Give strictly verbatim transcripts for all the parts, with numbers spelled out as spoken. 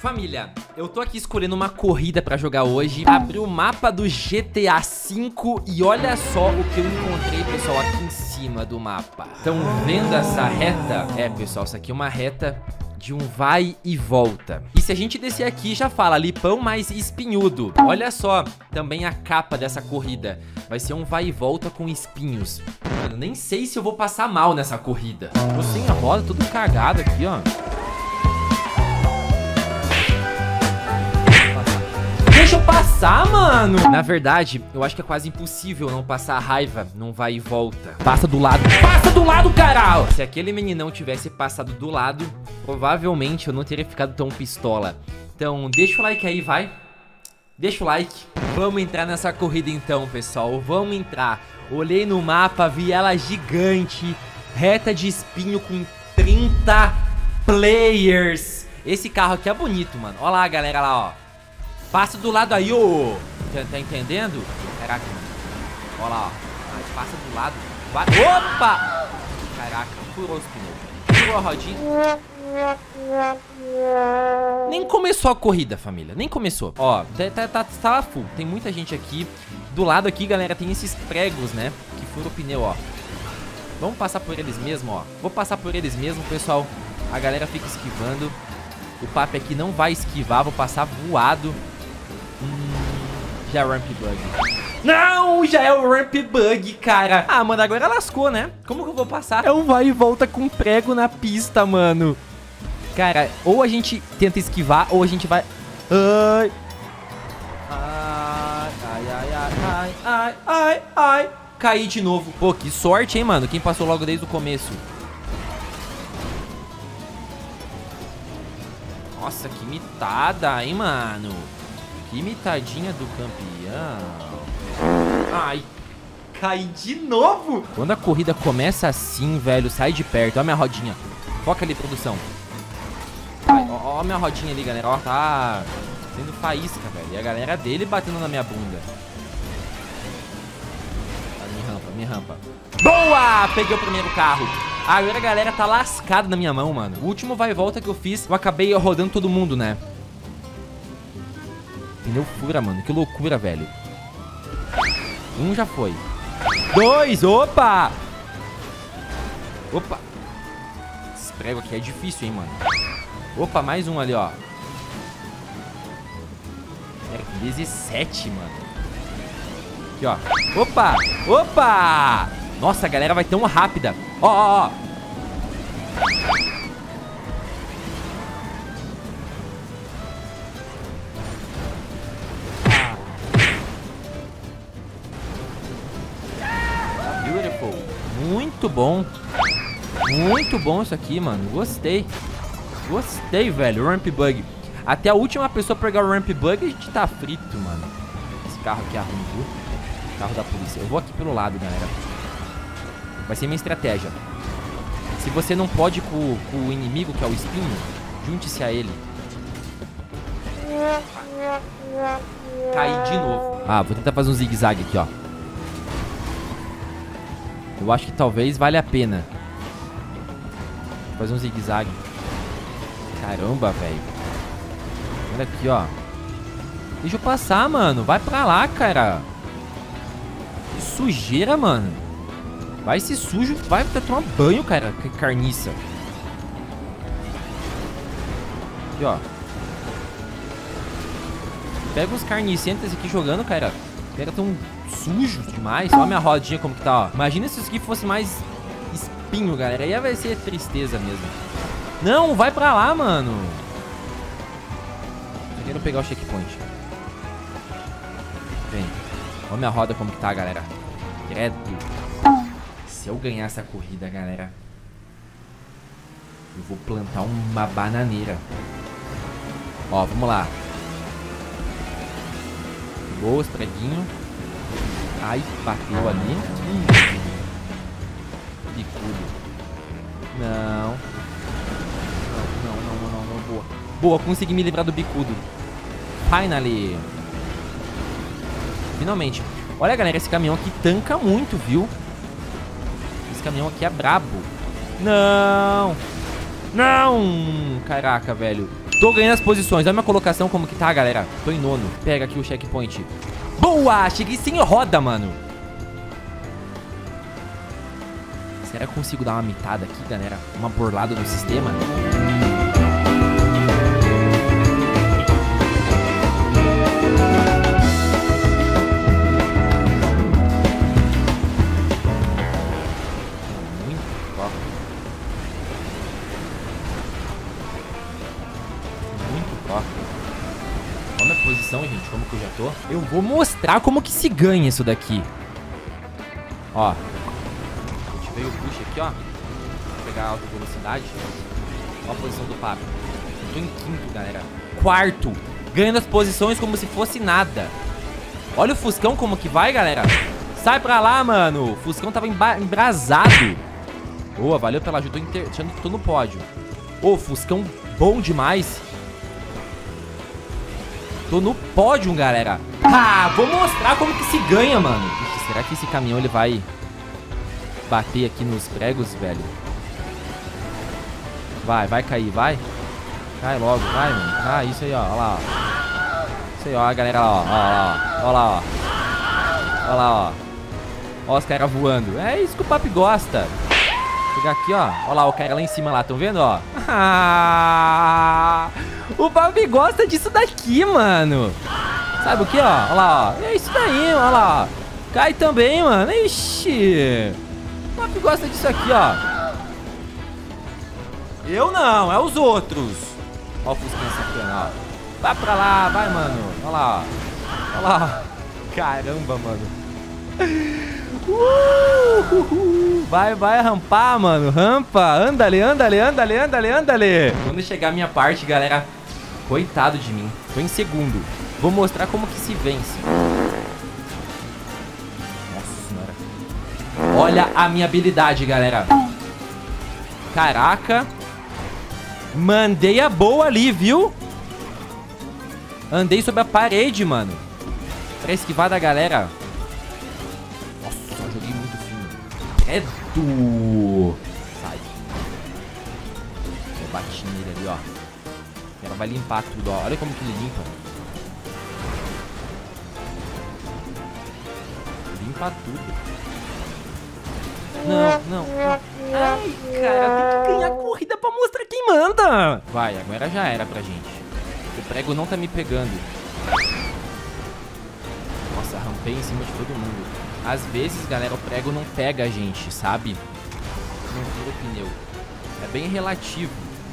Família, eu tô aqui escolhendo uma corrida pra jogar hoje. Abri o mapa do G T A cinco e olha só o que eu encontrei, pessoal, aqui em cima do mapa. Estão vendo essa reta? É, pessoal, isso aqui é uma reta de um vai e volta. E se a gente descer aqui, já fala lipão mais espinhudo. Olha só, também a capa dessa corrida. Vai ser um vai e volta com espinhos. Mano, nem sei se eu vou passar mal nessa corrida. Tô sem a roda, tudo cagado aqui, ó. Deixa eu passar, mano. Na verdade, eu acho que é quase impossível não passar raiva num vai e volta. Passa do lado. Passa do lado, caralho! Se aquele meninão tivesse passado do lado, provavelmente eu não teria ficado tão pistola. Então, deixa o like aí, vai. Deixa o like. Vamos entrar nessa corrida então, pessoal. Vamos entrar. Olhei no mapa, vi ela gigante. Reta de espinho com trinta players. Esse carro aqui é bonito, mano. Olha lá, galera, lá, ó. Passa do lado aí, ô. Tá, tá entendendo? Caraca, mano. Olha lá, ó. Mas passa do lado. Vai. Opa! Caraca, furou os pneus. Furou a rodinha. Nem começou a corrida, família. Nem começou. Ó, tá, tá, tá, tá full. Tem muita gente aqui. Do lado aqui, galera, tem esses pregos, né? Que furam o pneu, ó. Vamos passar por eles mesmo, ó. Vou passar por eles mesmo, pessoal. A galera fica esquivando. O papo aqui não vai esquivar. Vou passar voado. Hum, já é o Ramp Bug. Não, já é o Ramp Bug, cara. Ah, mano, agora lascou, né? Como que eu vou passar? É um vai e volta com prego na pista, mano. Cara, ou a gente tenta esquivar, ou a gente vai... Ai. Ai, ai, ai, ai, ai, ai, ai. Caí de novo. Pô, que sorte, hein, mano? Quem passou logo desde o começo. Nossa, que mitada, hein, mano? Que mitadinha do campeão. Ai, caí de novo. Quando a corrida começa assim, velho, sai de perto. Olha minha rodinha. Foca ali, produção. Ai, ó, ó a minha rodinha ali, galera. Ó, tá sendo faísca, velho. E a galera dele batendo na minha bunda. Tá, minha rampa, minha rampa. Boa! Peguei o primeiro carro. Agora a galera tá lascada na minha mão, mano. O último vai e volta que eu fiz, eu acabei rodando todo mundo, né? Pneu fura, mano. Que loucura, velho. Um já foi. Dois! Opa! Opa! Esse prego aqui é difícil, hein, mano. Opa, mais um ali, ó. É dezessete, mano. Aqui, ó. Opa! Opa! Nossa, a galera vai tão rápida. Ó, ó, ó. Beautiful. Muito bom. Muito bom isso aqui, mano. Gostei. Gostei, velho. Ramp Bug. Até a última pessoa pegar o Ramp Bug, a gente tá frito, mano. Esse carro aqui é ruim, viu? Carro da polícia. Eu vou aqui pelo lado, galera. Vai ser minha estratégia. Se você não pode com, com o inimigo, que é o espinho, junte-se a ele. Caí de novo. Ah, vou tentar fazer um zigue-zague aqui, ó. Eu acho que talvez valha a pena. Vou fazer um zigue-zague. Caramba, velho. Olha aqui, ó. Deixa eu passar, mano. Vai pra lá, cara. Que sujeira, mano. Vai ser sujo, vai tomar banho, cara. Que carniça. Aqui, ó. Pega os carnicentos aqui jogando, cara. Os caras tão sujos demais. Olha a minha rodinha como que tá, ó. Imagina se isso aqui fosse mais espinho, galera. Aí vai ser tristeza mesmo. Não, vai pra lá, mano. Eu quero pegar o checkpoint. Vem. Olha a minha roda como que tá, galera. Credo. Se eu ganhar essa corrida, galera, eu vou plantar uma bananeira. Ó, vamos lá. Boa, os preguinhos. Ai, bateu ali. Hum. Bicudo. Não. Não, não, não, não, não, boa. Boa, consegui me livrar do bicudo. Finally. Finalmente. Olha, galera, esse caminhão aqui tanca muito, viu? Caminhão aqui é brabo. Não! Não! Caraca, velho. Tô ganhando as posições. Olha a minha colocação como que tá, galera. Tô em nono. Pega aqui o checkpoint. Boa! Cheguei sem roda, mano. Será que eu consigo dar uma mitada aqui, galera? Uma burlada no sistema? Olha a posição, gente, como que eu já tô. Eu vou mostrar como que se ganha isso daqui. Ó. Ativei o push aqui, ó. Vou pegar a alta velocidade. Ó a posição do Pablo. Eu tô em quinto, galera. Quarto. Ganhando as posições como se fosse nada. Olha o Fuscão como que vai, galera. Sai pra lá, mano. O Fuscão tava embrasado. Boa, valeu pela ajuda. Tô, inter... tô no pódio. Ô, Fuscão bom demais. Tô no pódio, galera. Ah, vou mostrar como que se ganha, mano. Ixi, será que esse caminhão ele vai bater aqui nos pregos, velho? Vai, vai cair, vai. Cai logo, vai, mano. Ah, isso aí, ó. Olha lá, ó. Isso aí, ó, a galera lá, ó. Olha lá, ó. Olha lá, ó. Ó os caras voando. É isso que o papi gosta. Vou pegar aqui, ó. Olha lá o cara lá em cima lá. Tão vendo, ó? Ah... O Papi gosta disso daqui, mano. Sabe o que, ó? Olha lá, ó. É isso daí, olha lá, ó. Cai também, mano. Ixi. O Papi gosta disso aqui, ó. Eu não, é os outros. Ó o Fusquinha sacana, ó. Vai pra lá, vai, mano. Olha lá, ó. Olha lá. Caramba, mano. Uh, uh, uh. Vai, vai rampar, mano. Rampa. Anda ali, anda ali, anda ali, anda ali, anda ali. Quando chegar a minha parte, galera, coitado de mim. Tô em segundo. Vou mostrar como que se vence. Nossa senhora. Olha a minha habilidade, galera. Caraca. Mandei a boa ali, viu? Andei sobre a parede, mano. Pra esquivar da galera. É do... Sai. Eu bati nele ali, ó. Ela vai limpar tudo, ó. Olha como que ele limpa. Limpa tudo. Não, não, não. Ai, cara, tem que ganhar corrida pra mostrar quem manda. Vai, agora já era pra gente. O prego não tá me pegando. Nossa, rampei em cima de todo mundo. Às vezes, galera, o prego não pega a gente, sabe? Não vira o pneu. É bem relativo.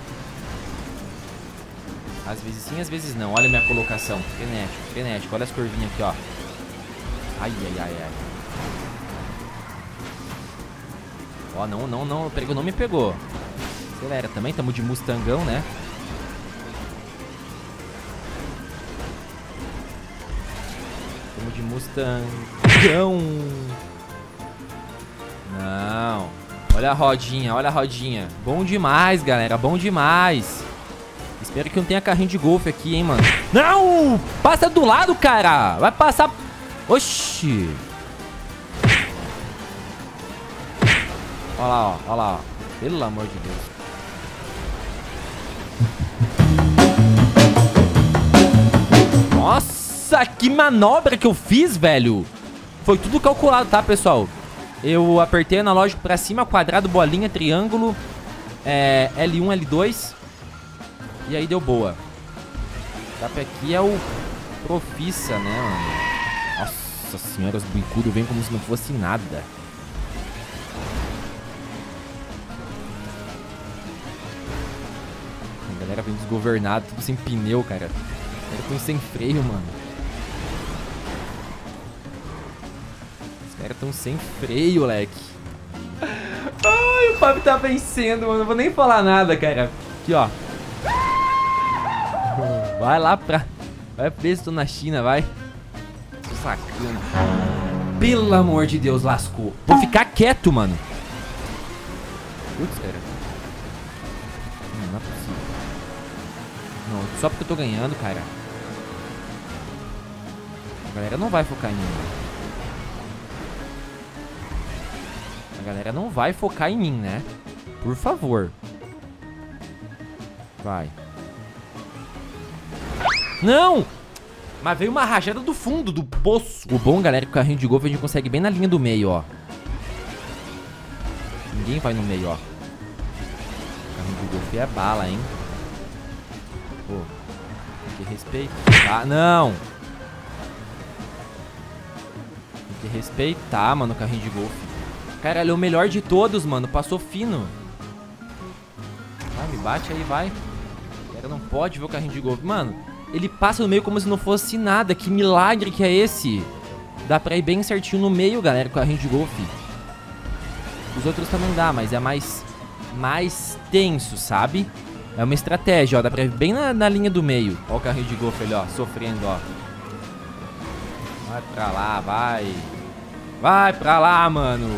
Às vezes sim, às vezes não. Olha a minha colocação. Frenético, frenético. Olha as curvinhas aqui, ó. Ai, ai, ai, ai. Ó, não, não, não. O prego não me pegou. Acelera também. Tamo de Mustangão, né? Tamo de Mustangão. Não. Olha a rodinha, olha a rodinha. Bom demais, galera. Bom demais. Espero que não tenha carrinho de golfe aqui, hein, mano. Não! Passa do lado, cara. Vai passar... Oxi. Olha lá, ó. Olha lá, ó. Pelo amor de Deus. Nossa, que manobra que eu fiz, velho. Foi tudo calculado, tá, pessoal? Eu apertei analógico pra cima, quadrado, bolinha, triângulo, é, L um, L dois. E aí deu boa. O tapa aqui é o Profissa, né, mano? Nossa senhora, os bicudos vêm como se não fosse nada. A galera vem desgovernada, tudo sem pneu, cara. Eu tô sem freio, mano. Os caras tão sem freio, moleque. Ai, o Papi tá vencendo, mano. Não vou nem falar nada, cara. Aqui, ó. Vai lá pra... Vai preso na China, vai. Tô sacana. Pelo amor de Deus, lascou. Vou ficar quieto, mano. Putz, cara. Não, não é possível. Não, só porque eu tô ganhando, cara. A galera não vai focar em mim. A galera não vai focar em mim, né? Por favor. Vai. Não! Mas veio uma rajada do fundo do poço. O bom, galera, é que o carrinho de golfe a gente consegue bem na linha do meio, ó. Ninguém vai no meio, ó. O carrinho de golfe é bala, hein? Pô, tem que respeitar. Não! Tem que respeitar, mano, o carrinho de golfe. Cara, ele é o melhor de todos, mano. Passou fino. Vai, me bate aí, vai. O cara não pode ver o carrinho de golfe. Mano, ele passa no meio como se não fosse nada. Que milagre que é esse? Dá pra ir bem certinho no meio, galera, com o carrinho de golfe. Os outros também dá, mas é mais, mais tenso, sabe? É uma estratégia, ó. Dá pra ir bem na, na linha do meio. Ó o carrinho de golfe ali, ó. Sofrendo, ó. Vai pra lá, vai. Vai pra lá, mano.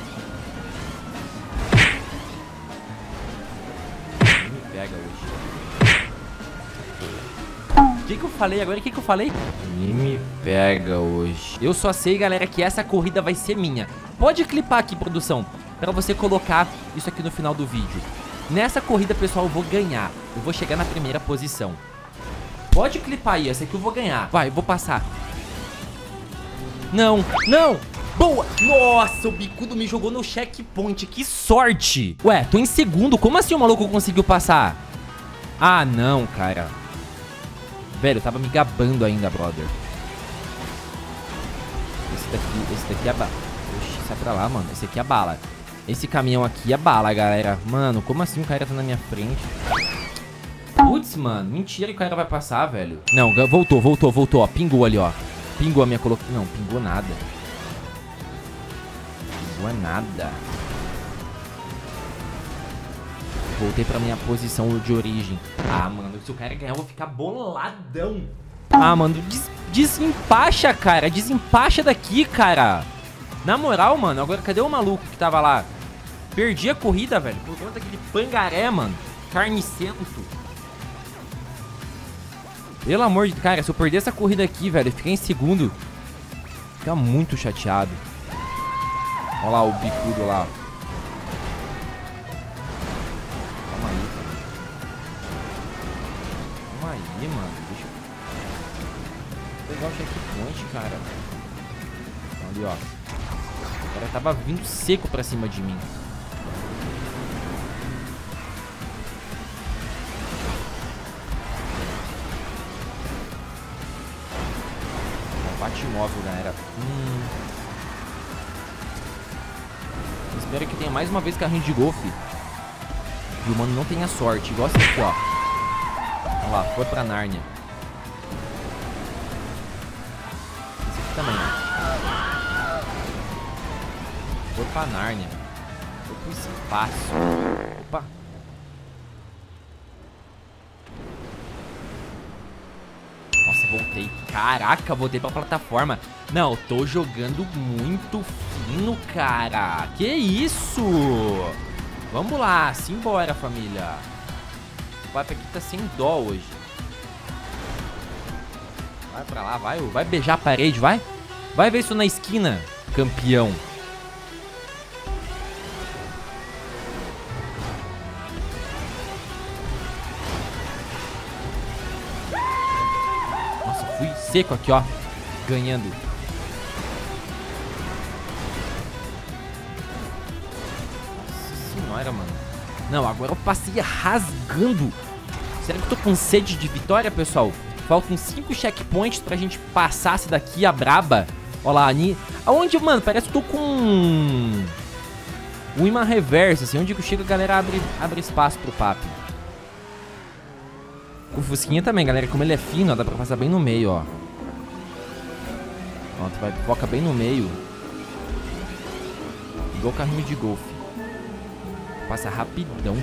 Me pega hoje. O que que eu falei agora? O que que eu falei? Me pega hoje. Eu só sei, galera, que essa corrida vai ser minha. Pode clipar aqui, produção, pra você colocar isso aqui no final do vídeo. Nessa corrida, pessoal, eu vou ganhar. Eu vou chegar na primeira posição. Pode clipar aí, essa aqui eu vou ganhar. Vai, eu vou passar. Não, não. Boa. Nossa, o bicudo me jogou no checkpoint. Que sorte. Ué, tô em segundo. Como assim o maluco conseguiu passar? Ah, não, cara. Velho, eu tava me gabando ainda, brother. Esse daqui, esse daqui é bala. Oxi, sai pra lá, mano. Esse aqui é bala. Esse caminhão aqui é bala, galera. Mano, como assim o cara tá na minha frente? Putz, mano. Mentira que o cara vai passar, velho. Não, voltou, voltou, voltou, ó. Pingou ali, ó. Pingou a minha colocação. Não, pingou nada. Pingou nada. Voltei pra minha posição de origem. Ah, mano, se o cara ganhar, eu vou ficar boladão. Ah, mano, des desempacha, cara. Desempacha daqui, cara. Na moral, mano, agora cadê o maluco que tava lá? Perdi a corrida, velho, por conta daquele pangaré, mano. Carnicento. Pelo amor de... Cara, se eu perder essa corrida aqui, velho, ficar em segundo, fica muito chateado. Olha lá o bicudo lá. Calma aí, cara. Calma aí, mano. Deixa eu pegar o checkpoint, cara. Ali, ó. O cara tava vindo seco pra cima de mim. Batimóvel, galera. Hum. Espero que tenha mais uma vez carrinho de golfe. E o mano não tenha sorte. Igual esse aqui, ó. Olha lá, foi pra Nárnia. Esse aqui também, ó. Foi pra Nárnia. Foi pro espaço. Opa. Nossa, voltei. Caraca, voltei pra plataforma. Não, eu tô jogando muito fino, cara. Que isso? Vamos lá, simbora, família. O papo aqui tá sem dó hoje. Vai pra lá, vai. Vai beijar a parede, vai. Vai ver isso na esquina, campeão. Fui seco aqui, ó. Ganhando. Nossa senhora, mano. Não, agora eu passei rasgando. Será que eu tô com sede de vitória, pessoal? Faltam cinco checkpoints pra gente passar essa daqui, a braba. Ó lá, Ani. Aonde, mano? Parece que eu tô com um imã reverso, assim. Onde que chega, a galera abre, abre espaço pro papo. O Fusquinha também, galera, como ele é fino, ó, dá pra passar bem no meio, ó. Ó, tu vai, foca bem no meio. Igual carrinho de golfe. Passa rapidão.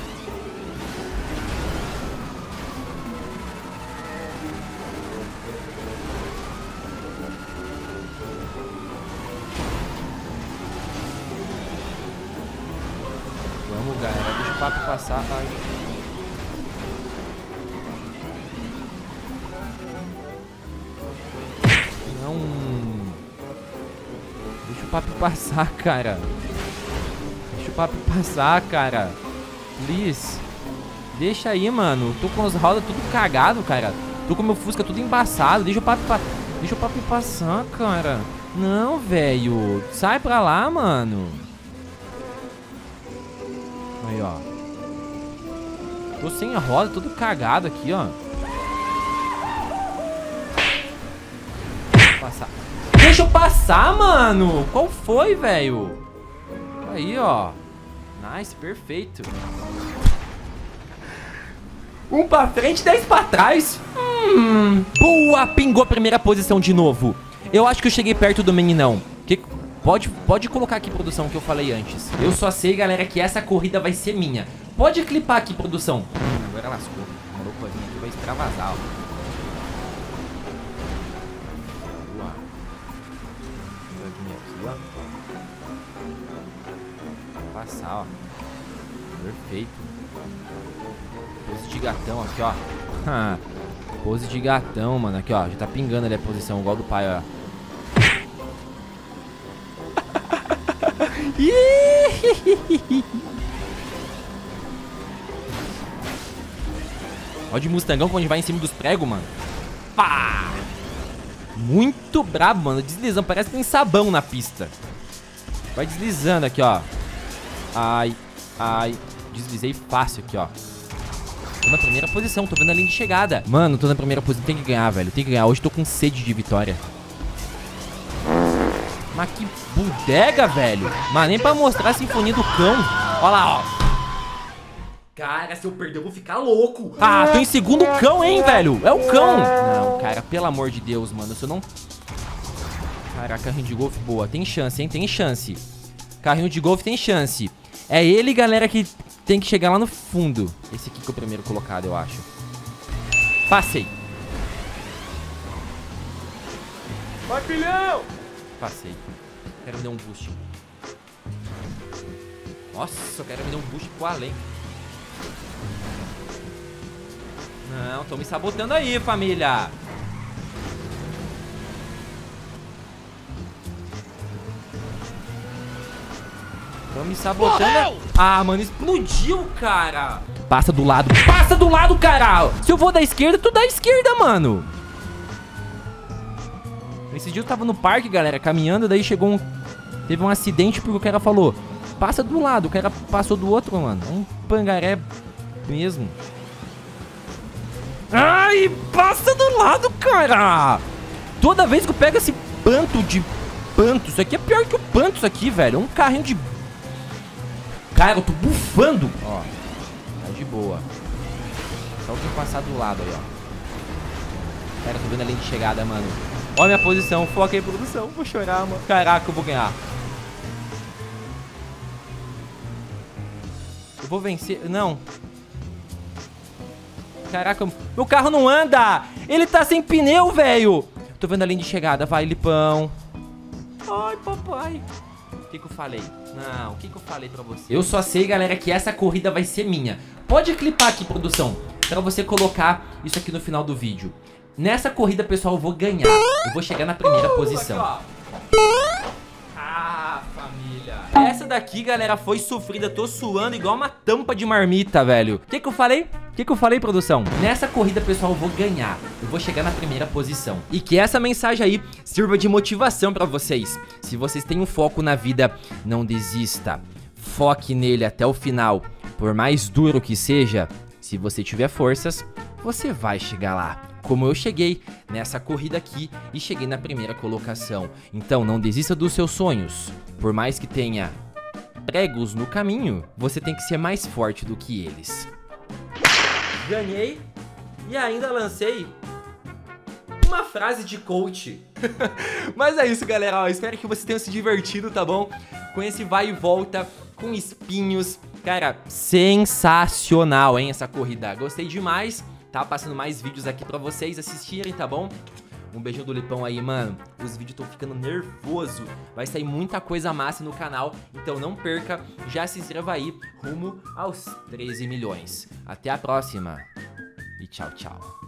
Vamos, galera, deixa o papo passar. Ai. Não. Deixa o papo passar, cara. Deixa o papo passar, cara. Please. Deixa aí, mano. Tô com as rodas tudo cagado, cara. Tô com meu Fusca tudo embaçado. Deixa o papi, pa... Deixa o papi passar, cara. Não, velho. Sai pra lá, mano. Aí, ó. Tô sem a roda, todo cagado aqui, ó. Deixa eu passar. Deixa eu passar, mano. Qual foi, velho? Aí, ó. Nice, perfeito. Um pra frente, dez pra trás. Hum. Boa, pingou a primeira posição de novo. Eu acho que eu cheguei perto do meninão. Que... Pode, pode colocar aqui, produção, que eu falei antes. Eu só sei, galera, que essa corrida vai ser minha. Pode clipar aqui, produção. Hum, agora lascou. O maluco vai vir aqui, vai extravasar, ó. Boa. Vai vir aqui, ó. Passar, ó. Perfeito. Pose de gatão aqui, ó. Pose de gatão, mano. Aqui, ó. Já tá pingando ali a posição, igual do pai, ó. Ó de Mustangão quando a gente vai em cima dos pregos, mano. Pá! Muito brabo, mano. Deslizando. Parece que tem sabão na pista. Vai deslizando aqui, ó. Ai, ai. Deslizei fácil aqui, ó. Tô na primeira posição. Tô vendo a linha de chegada. Mano, tô na primeira posição. Tem que ganhar, velho. Tem que ganhar. Hoje tô com sede de vitória. Mas que bodega, velho. Mas nem pra mostrar a sinfonia do cão. Olha lá, ó. Cara, se eu perder eu vou ficar louco. Ah, tô em segundo cão, hein, velho. É o cão. Não, cara, pelo amor de Deus, mano. Se eu não... Caraca, carrinho de golfe boa. Tem chance, hein, tem chance. Carrinho de golfe tem chance. É ele, galera, que tem que chegar lá no fundo. Esse aqui que é o primeiro colocado, eu acho. Passei. Vai, filhão. Passei. Quero me dar um boost. Nossa, eu quero me dar um boost pro além. Não, tô me sabotando aí, família. Tô me sabotando. Morreu! Ah, mano, explodiu, cara. Passa do lado. Passa do lado, cara. Se eu vou da esquerda, tu da esquerda, mano. Esse dia eu tava no parque, galera, caminhando, daí chegou um... Teve um acidente porque o cara falou, passa do lado, o cara passou do outro, mano. Um pangaré mesmo. Ai, passa do lado, cara. Toda vez que eu pego esse panto de panto, isso aqui é pior que o panto, isso aqui, velho. É um carrinho de... Cara, eu tô bufando. Ó, tá de boa. Só o que passar do lado aí, ó. Cara, tô vendo a linha de chegada, mano. Olha a minha posição, foca aí, produção. Vou chorar, mano. Caraca, eu vou ganhar. Eu vou vencer. Não. Caraca, meu carro não anda. Ele tá sem pneu, velho. Tô vendo a linha de chegada. Vai, Lipão. Ai, papai. O que que eu falei? Não, o que que eu falei pra você? Eu só sei, galera, que essa corrida vai ser minha. Pode clipar aqui, produção, pra você colocar isso aqui no final do vídeo. Nessa corrida, pessoal, eu vou ganhar. Eu vou chegar na primeira uh, posição. Aqui, ah, família. Essa daqui, galera, foi sofrida. Tô suando igual uma tampa de marmita, velho. O que que eu falei? O que que eu falei, produção? Nessa corrida, pessoal, eu vou ganhar. Eu vou chegar na primeira posição. E que essa mensagem aí sirva de motivação pra vocês. Se vocês têm um foco na vida, não desista. Foque nele até o final. Por mais duro que seja, se você tiver forças, você vai chegar lá. Como eu cheguei nessa corrida aqui e cheguei na primeira colocação. Então não desista dos seus sonhos. Por mais que tenha pregos no caminho, você tem que ser mais forte do que eles. Ganhei e ainda lancei uma frase de coach. Mas é isso, galera. Ó, espero que vocês tenham se divertido, tá bom? Com esse vai e volta, com espinhos. Cara, sensacional, hein, essa corrida. Gostei demais. Tá passando mais vídeos aqui pra vocês assistirem, tá bom? Um beijinho do Lipão aí, mano. Os vídeos estão ficando nervoso. Vai sair muita coisa massa no canal. Então não perca. Já se inscreva aí. Rumo aos treze milhões. Até a próxima. E tchau, tchau.